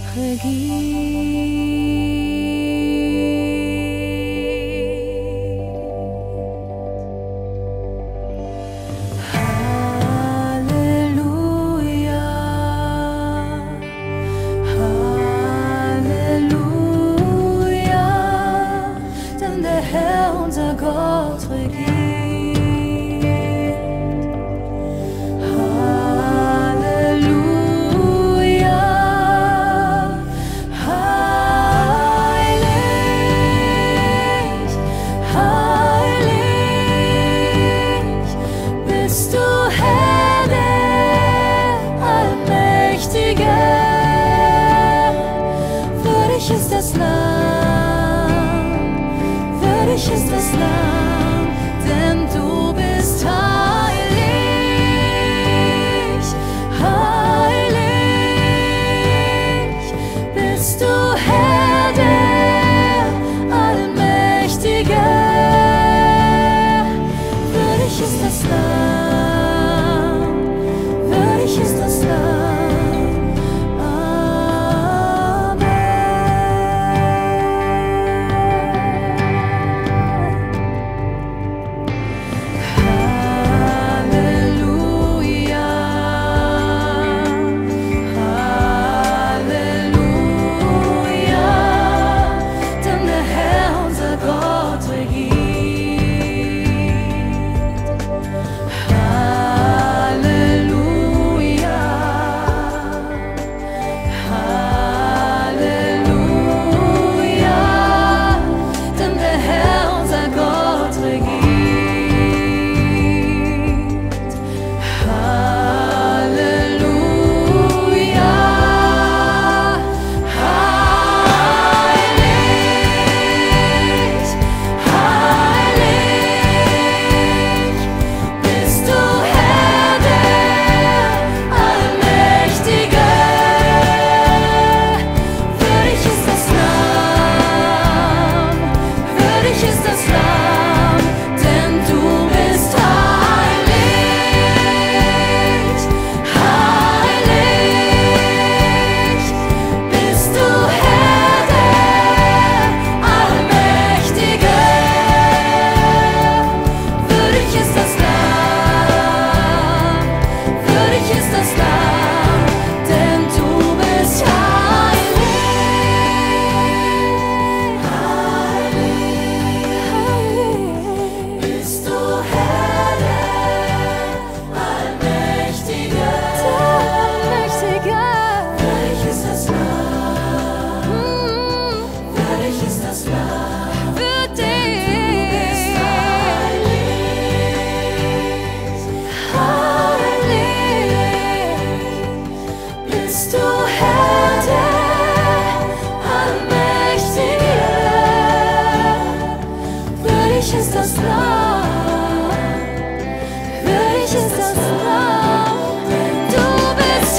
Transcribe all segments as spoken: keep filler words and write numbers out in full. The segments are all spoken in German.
unser Gott regiert. Halleluja, heilig, heilig bist du, Herr der Allmächtige. Würdig ist das Lamm, würdig ist das Lamm, denn du bist heilig, heilig bist du, Herr der Allmächtige. Würdig ist das Lamm, würdig ist das Lamm. Würdig ist das Lamm, würdig ist das Lamm, du bist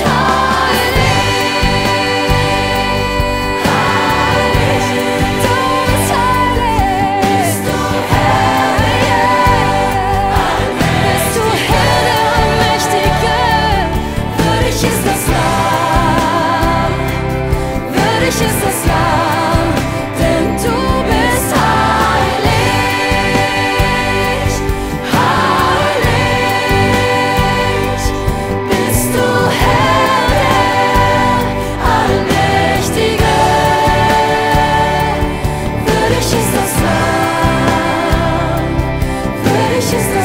heilig, heilig, du bist heilig, bist du Herr, bist du Herr der Allmächtige. Würdig ist das Lamm, würdig ist das Lamm, denn du bist heilig, heilig bist du, Herr der Allmächtige. Würdig ist das Lamm, würdig ist das